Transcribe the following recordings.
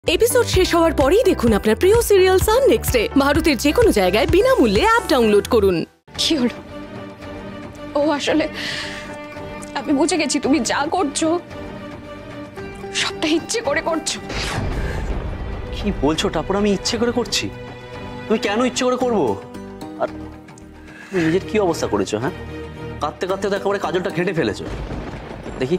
Episode শেষ হওয়ার পরেই দেখুন আপনার প্রিয় সিরিয়াল সান নেক্সটে ভারতের যে কোনো জায়গায় বিনামূল্যে অ্যাপ ডাউনলোড করুন। কি হলো? ও আসলে আমি বুঝে গেছি তুমি যা করছো সবটা ইচ্ছে করে করছো। কি বলছো টাপুর? আমি ইচ্ছে করে করছি? তুমি কেন ইচ্ছে করে করবো? আর তুমি নিজের কি অবস্থা করেছো? হ্যাঁ, কাঁদতে কাঁদতে তো একেবারে কাজলটা ঘেঁটে ফেলেছো। দেখি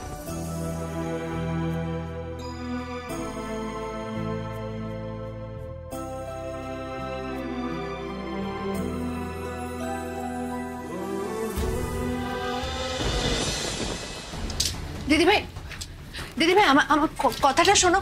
দিদি ভাই আমার কথাটা শোনো।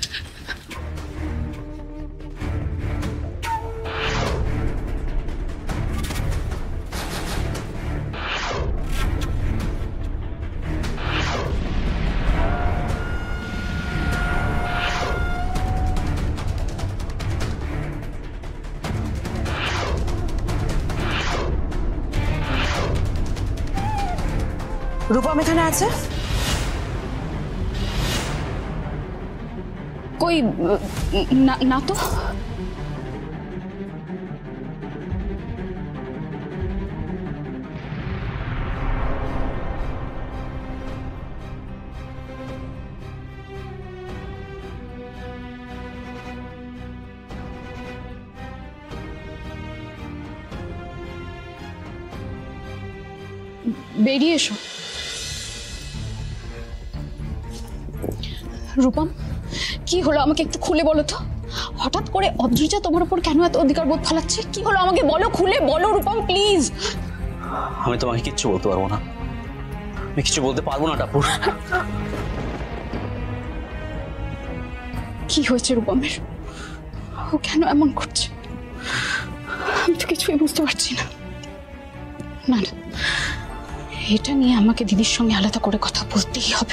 রূপম এখানে আছে? কই না তো। বেরিয়ে এসো। রূপম কি হলো আমাকে একটু খুলে বলো তো। হঠাৎ করে অদ্রিজা তোমার উপর কেন এত অধিকার বোধ ফলাচ্ছে? কি হলো আমাকে বলো, খুলে বলো রূপম প্লিজ। আমি তোমাকে কিচ্ছু বলতে পারবো না, আমি কিছু বলতে পারবো না টাপুর। কি হয়েছে রূপমের? ও কেন এমন করছে? আমি তো কিছুই বুঝতে পারছি না। না না, এটা নিয়ে আমাকে দিদির সঙ্গে আলাদা করে কথা বলতেই হবে।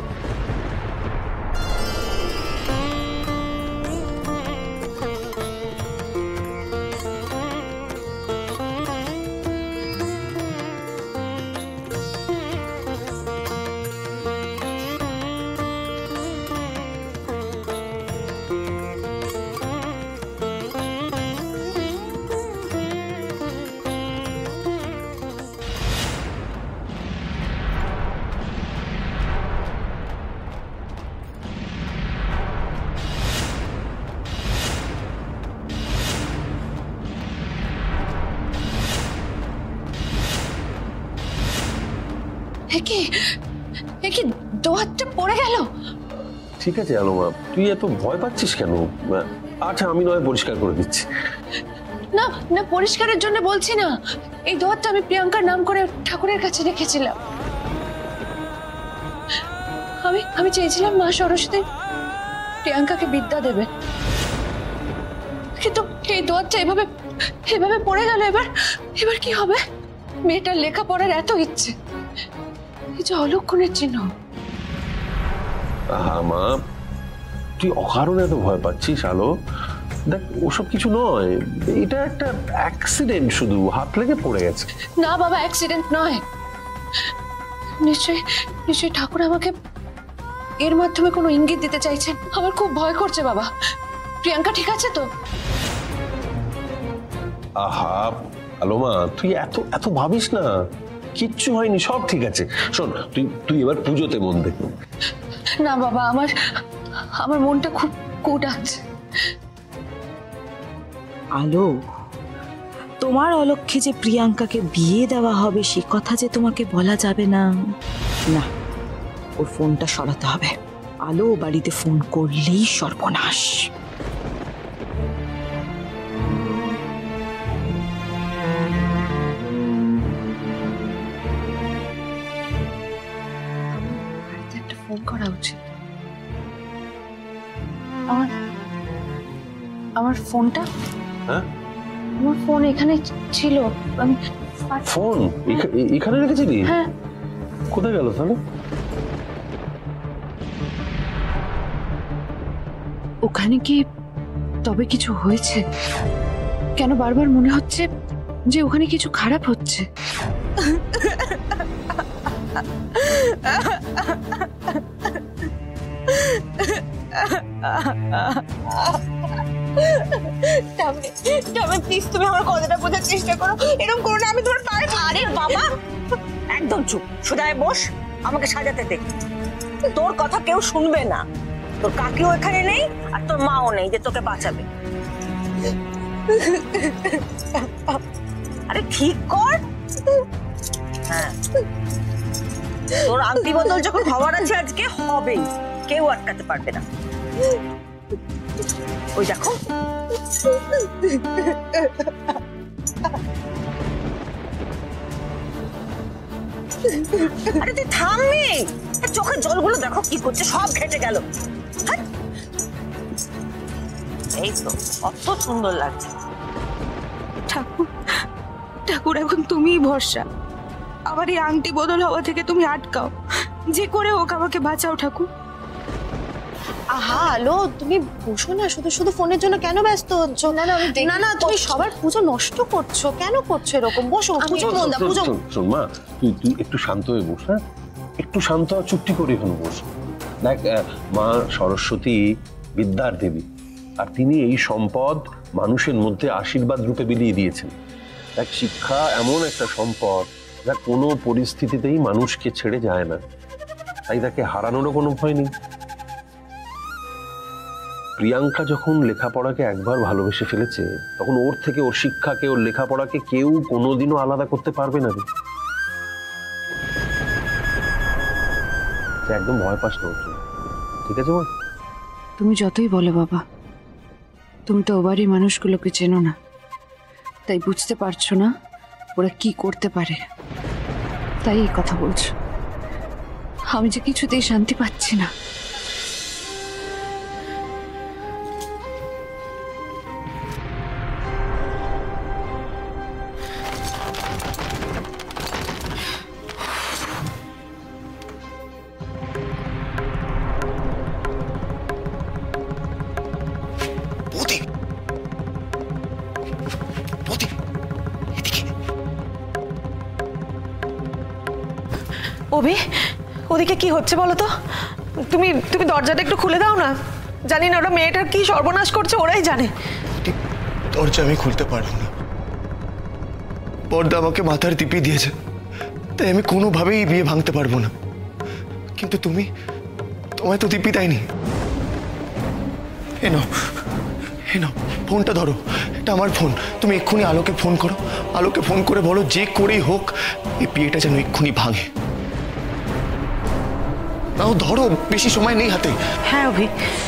একে দোয়াতটা পড়ে গেল। ঠিক আছে আলোমা, তুই এত ভয় পাচ্ছিস কেন? আচ্ছা আমি নয় পরিষ্কার করে দিচ্ছি। না না, পরিষ্কারের জন্য বলছি না, এই দোয়াতটা আমি প্রিয়াঙ্কার নাম করে ঠাকুরের কাছে রেখেছিলাম। আমি চেয়েছিলাম মা সরস্বতী প্রিয়াঙ্কাকে বিদ্যা দেবে, কিন্তু এই দোয়াতটা এভাবে পড়ে গেল। এবার কি হবে? মেয়েটার লেখাপড়ার এত ইচ্ছে, এই যে অলক্ষণের চিহ্ন। মা, তুই অকারণে এত ভয় পাচ্ছিস আলো। দেখ ওসব কিছু নয়, এটা একটা অ্যাক্সিডেন্ট, শুধু হাত লেগে পড়ে গেছে। না বাবা, অ্যাক্সিডেন্ট নয়, নিশ্চয়ই ঠাকুর আমাকে এর মাধ্যমে কোনো ইঙ্গিত দিতে চাইছেন। আমার খুব ভয় করছে বাবা। প্রিয়াঙ্কা ঠিক আছে তো? আহা আলোমা, তুই এত ভাবিস না, কিচ্ছু হয়নি, সব ঠিক আছে। শোন, তুই এবার পুজোতে মন দে। না বাবা, আমার মনটা খুব কুটাচ্ছে। আলো, তোমার অলক্ষ্যে যে প্রিয়াঙ্কাকে বিয়ে দেওয়া হবে সে কথা যে তোমাকে বলা যাবে না। না, ওর ফোনটা সরাতে হবে। আলো বাড়িতে ফোন করলেই সর্বনাশ। একটা ফোন করা উচিত। আমার ফোনটা? হ্যাঁ, আমার ফোন এখানে ছিল। আমি ফোন এখানে রেখেছিলি? হ্যাঁ। কোথায় গেল তাহলে? ওখানে কি তবে কিছু হয়েছে? কেন বারবার মনে হচ্ছে যে ওখানে কিছু খারাপ হচ্ছে। প্লিজ তুমি আমার কথাটা বোঝার চেষ্টা করো, এরকম করো না, আমি তোমার পায়ে। আরে বাবা একদম চুপ, সোজায় বস, আমাকে সাজাতে দে। তোর কথা কেউ শুনবে না, তোর কাকিও এখানে নেই আর তোর মাও নেই যে তোকে বাঁচাবে। আরে ঠিক কর। হ্যাঁ, তোর আংটি বদল যখন হওয়ার আছে আজকে হবেই, কেউ আটকাতে পারবে না। ওই দেখো আরে তুই থামবি, চোখের জলগুলো দেখো কি করছে, সব ঘেটে গেল। এই তো কত সুন্দর লাগছে। ঠাকুর ঠাকুর এখন তুমিই ভরসা, আবার এই আংটি বদল হওয়া থেকে তুমি আটকাও, যে করে হোক আমাকে বাঁচাও ঠাকুর। আহা আলো, তুমি বসো না, শুধু শুধু ফোনের জন্য কেন ব্যস্ত হচ্ছ? না না না না, তুমি সবার পুজো নষ্ট করছো, কেন করছো এরকম? বসো, পুজো পুজো। শোন মা, তুই একটু শান্ত হয়ে বস। হ্যাঁ, একটু শান্ত আর চুপটি করে এখানে বস। দেখ, মা সরস্বতী বিদ্যার দেবী, আর তিনি এই সম্পদ মানুষের মধ্যে আশীর্বাদ রূপে বিলিয়ে দিয়েছেন। দেখ, শিক্ষা এমন একটা সম্পদ যা কোনো পরিস্থিতিতেই মানুষকে ছেড়ে যায় না, তাই তাকে হারানোরও কোনো ভয় নেই। প্রিয়াঙ্কা যখন লেখাপড়াকে একবার ভালোবেসে ফেলেছে, তখন ওর থেকে, ওর শিক্ষাকে, ওর লেখাপড়াকে কেউ কোনোদিনও আলাদা করতে পারবে না। একদম ভয় পাস না, ঠিক আছে মা? তুমি যতই বলো বাবা, তুমি তো ওবারই মানুষগুলোকে চেনো না, তাই বুঝতে পারছো না ওরা কি করতে পারে, তাই এই কথা বলছো। আমি যে কিছুতেই শান্তি পাচ্ছি না। অভি, ওদিকে কি হচ্ছে বলো তো? তুমি তুমি দরজাটা একটু খুলে দাও না। জানি না ওরা মেয়েটার কি সর্বনাশ করছে, ওরাই জানে। দরজা আমি খুলতে পারবো না, পর্দা আমাকে মাথার টিপি দিয়েছে, তাই আমি কোনোভাবেই বিয়ে ভাঙতে পারবো না। কিন্তু তোমায় তো টিপি দেয়নি। এ নাও ফোনটা ধরো, এটা আমার ফোন। তুমি এক্ষুনি আলোকে ফোন করো, আলোকে ফোন করে বলো যে করেই হোক এই বিয়েটা যেন এক্ষুনি ভাঙে। নাও ধরো, বেশি সময় নেই হাতে। হ্যাঁ অভি,